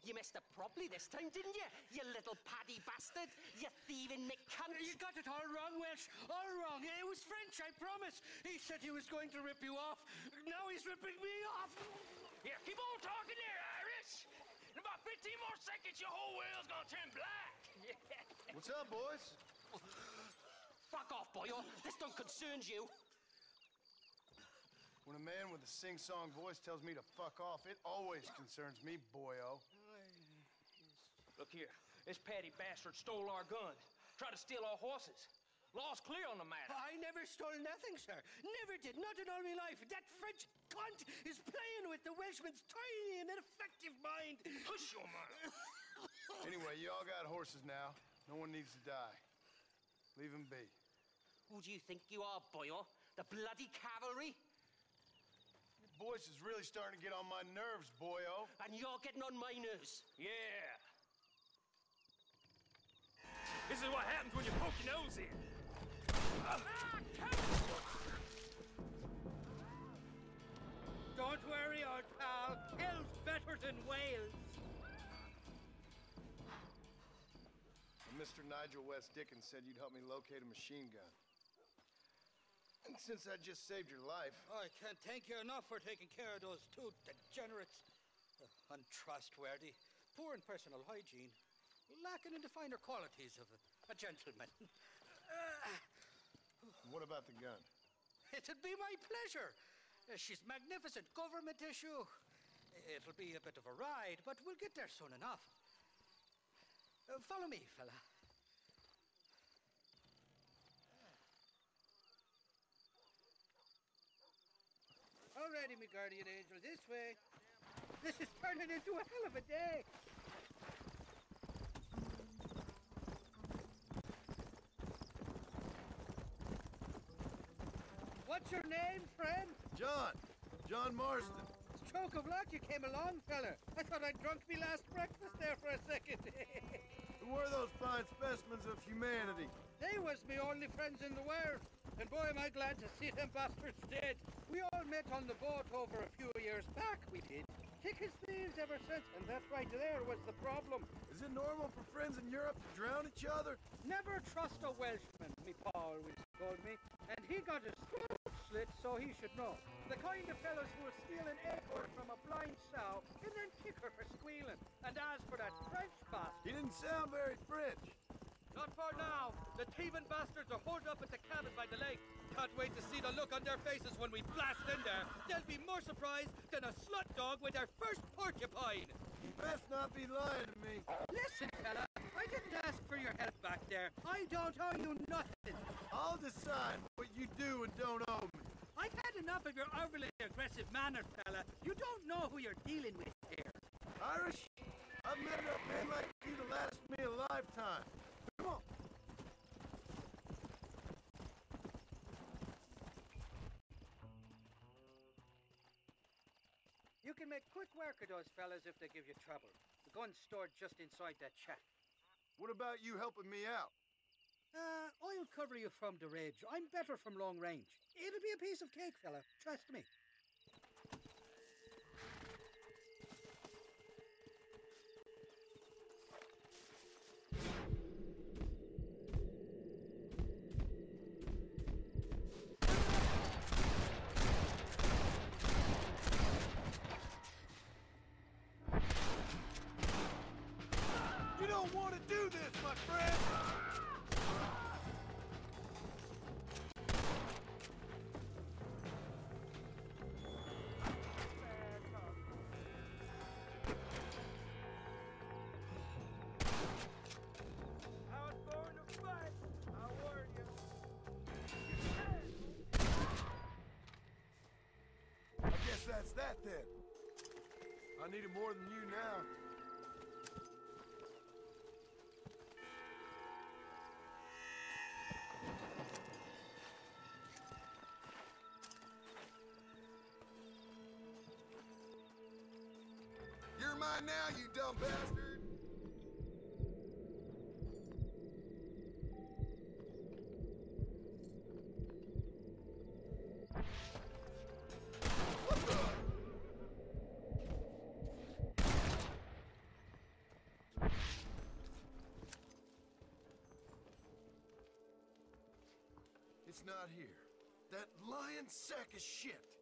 You messed up properly this time, didn't you? You little paddy bastard. You thieving McCunt. You got it all wrong, Welsh. All wrong. It was French, I promise. He said he was going to rip you off. Now he's ripping me off. Yeah, keep on talking there, Irish. In about 15 more seconds, your whole world's gonna turn black. What's up, boys? Fuck off, boyo. This don't concern you. When a man with a sing-song voice tells me to fuck off, it always concerns me, boyo. Look here, this Paddy bastard stole our gun, tried to steal our horses. Law's clear on the matter. I never stole nothing, sir. Never did. Not in all my life. That French cunt is playing with the Welshman's tiny and ineffective mind. Hush your mouth. Anyway, you all got horses now. No one needs to die. Leave them be. Who do you think you are, boyo? The bloody cavalry? Your voice is really starting to get on my nerves, boyo. And you're getting on my nerves. Yeah. This is what happens when you poke your nose in. Don't worry, old pal. Hell's better than Wales. Mr. Nigel West Dickens said you'd help me locate a machine gun. And since I just saved your life... I can't thank you enough for taking care of those two degenerates. Untrustworthy, poor in personal hygiene, lacking in the finer qualities of a gentleman. What about the gun? It'd be my pleasure. She's magnificent, government issue. It'll be a bit of a ride, but we'll get there soon enough. Follow me, fella. Alrighty, me guardian angel, this way. This is turning into a hell of a day. What's your name, friend? John. John Marston. Stroke of luck you came along, fella. I thought I'd drunk me last breakfast there for a second. Who were those fine specimens of humanity? They was me only friends in the world. And boy, am I glad to see them bastards dead. We all met on the boat over a few years back, we did. Thick as thieves ever since, and that right there was the problem. Is it normal for friends in Europe to drown each other? Never trust a Welshman, me pa always told me. And he got his throat slit, so he should know. The kind of fellows who will steal an acorn from a blind sow and then kick her for squealing. And as for that French bastard... He didn't sound very French. Not for now. The thieving bastards are holed up at the cabin by the lake. Can't wait to see the look on their faces when we blast in there. They'll be more surprised than a slut dog with their first porcupine. You best not be lying to me. Listen, fella, I didn't ask for your help back there. I don't owe you nothing. I'll decide what you do and don't owe me. I've had enough of your overly aggressive manner, fella. You don't know who you're dealing with here. Irish, I've met enough men like you to last me a lifetime. Come on. You can make quick work of those fellas if they give you trouble. The gun's stored just inside that shack. What about you helping me out? I'll cover you from the ridge. I'm better from long range. It'll be a piece of cake, fella. Trust me. You don't want to do this, my friend! I guess that's that then. I need it more than you now. You're mine now, you dumb bastard! It's not here. That lying sack of shit.